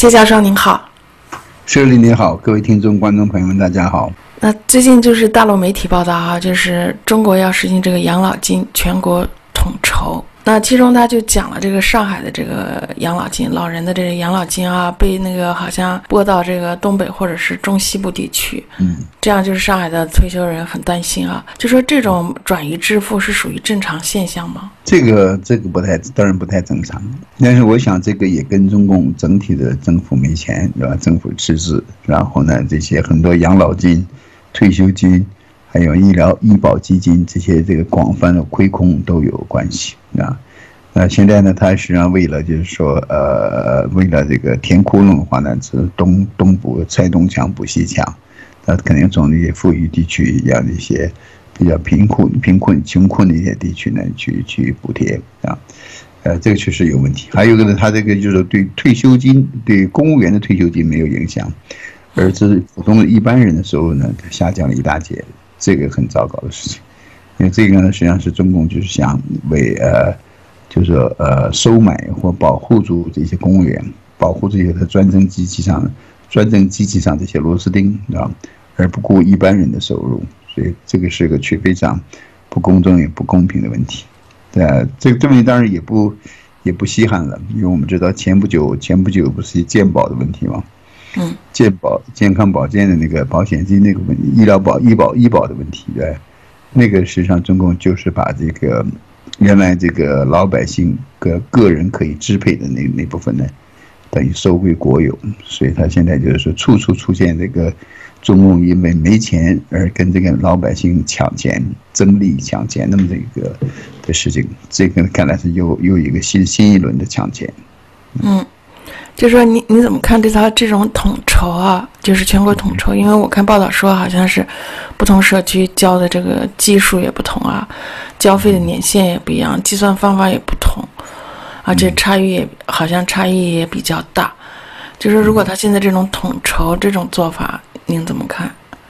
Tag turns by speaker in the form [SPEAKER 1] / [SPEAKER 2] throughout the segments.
[SPEAKER 1] 谢教授您好。
[SPEAKER 2] 舍利你好，各位听众观众朋友们大家好。
[SPEAKER 1] 那最近就是大陆媒体报道啊，就是中国要实行这个养老金全国统筹，那其中他就讲了这个上海的这个养老金，老人的这个养老金啊，被那个好像拨到这个东北或者是中西部地区，这样就是上海的退休人很担心啊，就说这种转移支付是属于正常现象吗？
[SPEAKER 2] 这个当然不太正常，但是我想这个也跟中共整体的政府没钱，是吧？政府赤字，然后呢，这些很多养老金、退休金，还有医保基金这些这个广泛的亏空都有关系啊。现在呢，他实际上为了就是说为了这个填窟窿的话呢，是东补拆东墙补西墙，他肯定从那些富裕地区让那些比较贫困的一些地区呢去补贴啊。这个确实有问题。还有一个呢，他这个就是对退休金，对公务员的退休金没有影响，而是普通的一般人的收入呢下降了一大截，这个很糟糕的事情。因为这个呢，实际上是中共就是想为就是说收买或保护住这些公务员，保护这些他专政机器上这些螺丝钉，啊，而不顾一般人的收入，所以这个是个非常不公正也不公平的问题。这个问题当然也不稀罕了，因为我们知道前不久不是健保的问题吗？健康保健的那个保险金那个问题，医保的问题，对，那个实际上中共就是把这个原来这个老百姓个人可以支配的那部分呢，等于收归国有，所以他现在就是说处处出现这个中共因为没钱而跟这个老百姓抢钱、争利抢钱那么这个的事情，这个看来是又一个新一轮的抢钱。
[SPEAKER 1] 就说你怎么看对他这种统筹啊，就是全国统筹？因为我看报道说好像是不同社区交的这个基数也不同啊，交费的年限也不一样，计算方法也不同，而且差异也比较大。就是如果他现在这种统筹这种做法，您怎么看？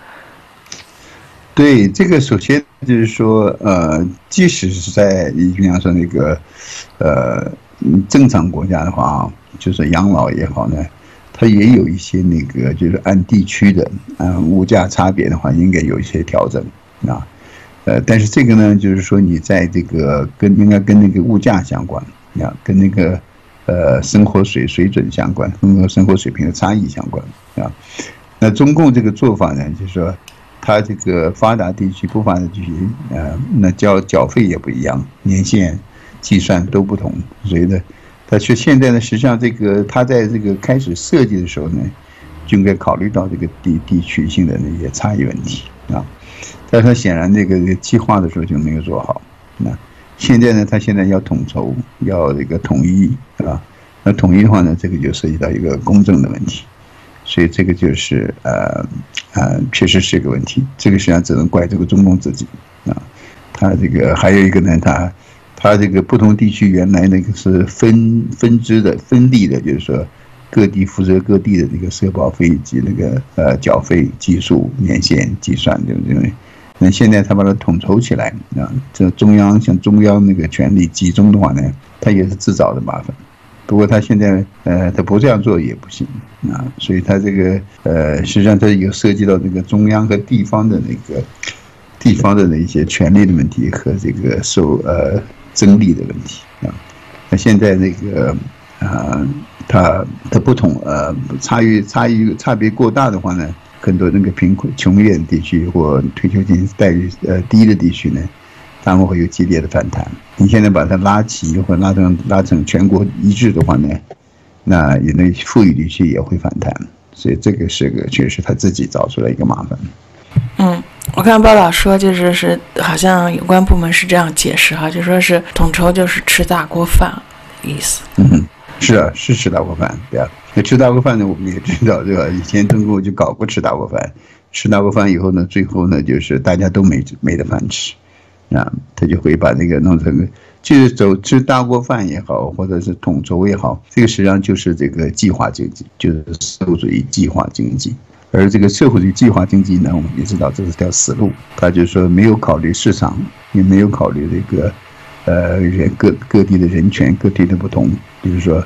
[SPEAKER 2] 对，这个首先就是说，即使是在你比方说那个正常国家的话啊，就是养老也好呢，它也有一些那个就是按地区的物价差别的话，应该有一些调整啊。但是这个呢，就是说你在这个应该跟那个物价相关啊，跟那个生活水准相关，跟生活水平的差异相关啊。那中共这个做法呢，就是说它这个发达地区、不发达地区那缴费也不一样，年限计算都不同，所以呢，但是现在呢，实际上这个他在这个开始设计的时候呢，就应该考虑到这个地区性的那些差异问题啊。但是他显然这个计划的时候就没有做好。那现在呢，他现在要统筹，要这个统一啊。那统一的话呢，这个就涉及到一个公正的问题，所以这个就是确实是一个问题。这个实际上只能怪这个中共自己啊。他这个还有一个呢，他这个不同地区原来那个是分立的，就是说各地负责各地的那个社保费以及那个缴费基数、年限计算，对不对？那现在他把它统筹起来啊，这中央那个权力集中的话呢，他也是自找的麻烦。不过他现在他不这样做也不行啊，所以他这个实际上他有涉及到这个中央和地方的一些权力的问题和这个争利的问题啊。那现在那个它不同差别过大的话呢，很多那个穷一点地区或退休金待遇低的地区呢，他们会有激烈的反弹。你现在把它拉齐或拉成全国一致的话呢，那有那富裕地区也会反弹，所以这个确实他自己找出来一个麻烦。
[SPEAKER 1] 我看报道说就是好像有关部门是这样解释哈，就说是统筹就是吃大锅饭意思。
[SPEAKER 2] 是啊，是吃大锅饭，对啊。那吃大锅饭呢，我们也知道，对吧？以前中国就搞过吃大锅饭，吃大锅饭以后呢，最后呢就是大家都没得饭吃，啊，他就会把那个弄成，就是吃大锅饭也好，或者是统筹也好，这个实际上就是这个计划经济，就是社会主义计划经济。而这个社会主义计划经济呢，我们也知道这是条死路，他就是说没有考虑市场，也没有考虑这个各地的人权、各地的不同，比如说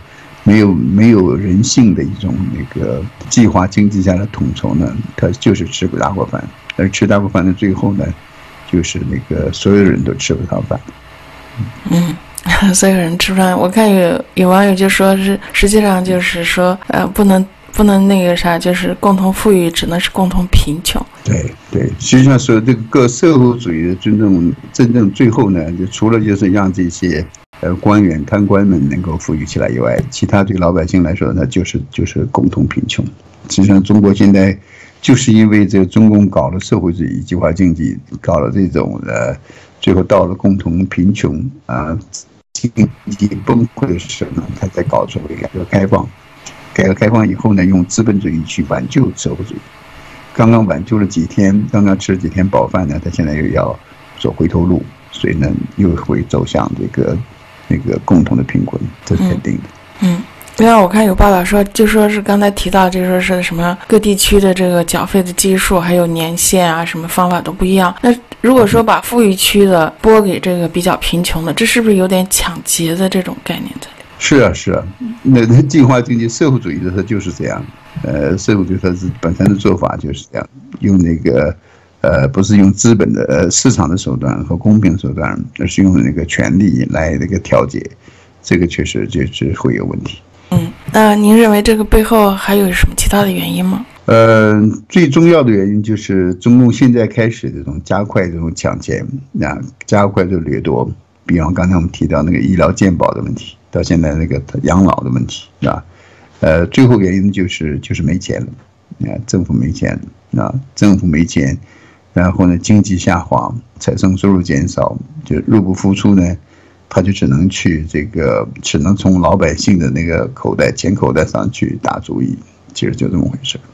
[SPEAKER 2] 没有人性的一种那个计划经济下的统筹呢，它就是吃大锅饭，而吃大锅饭的最后呢，就是那个所有人都吃不上饭。
[SPEAKER 1] 所有人吃不上。我看有网友就说是，实际上就是说，不能那个啥，就是共同富裕，只能是共同贫穷。
[SPEAKER 2] 对，实际上说这个社会主义的真正最后呢，就除了就是让这些官员贪官们能够富裕起来以外，其他对老百姓来说呢，就是共同贫穷。实际上，中国现在就是因为这个中共搞了社会主义计划经济，搞了这种最后到了共同贫穷经济崩溃的时候呢，他才搞出改革开放。改革开放以后呢，用资本主义去挽救社会主义。刚刚挽救了几天，刚刚吃了几天饱饭呢，他现在又要走回头路，所以呢，又会走向那个共同的贫困，这是肯定的。
[SPEAKER 1] 另外我看有报道说，就说是刚才提到，就说是什么各地区的这个缴费的基数还有年限啊，什么方法都不一样。那如果说把富裕区的拨给这个比较贫穷的，这是不是有点抢劫的这种概念在里？
[SPEAKER 2] 是啊，那计划经济社会主义的它就是这样，社会主义它是本身的做法就是这样，用那个不是用资本的市场的手段和公平的手段，而是用那个权力来那个调节，这个确实就是会有问题。
[SPEAKER 1] 那您认为这个背后还有什么其他的原因吗？
[SPEAKER 2] 最重要的原因就是中共现在开始这种加快这种抢钱，加快这种掠夺，比方刚才我们提到那个医疗健保的问题，到现在那个养老的问题，是吧？最后原因就是没钱了，政府没钱，政府没钱，然后呢经济下滑，财政收入减少，就入不敷出呢。他就只能从老百姓的那个钱口袋上去打主意，其实就这么回事。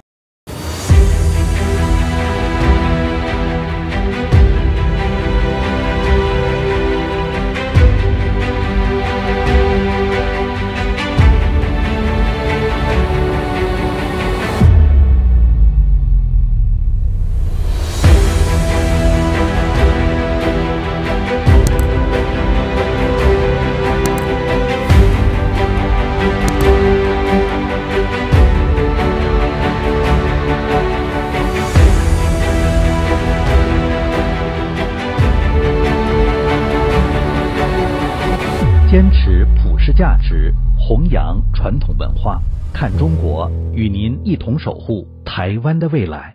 [SPEAKER 3] 坚持普世价值，弘扬传统文化，看中国，与您一同守护台湾的未来。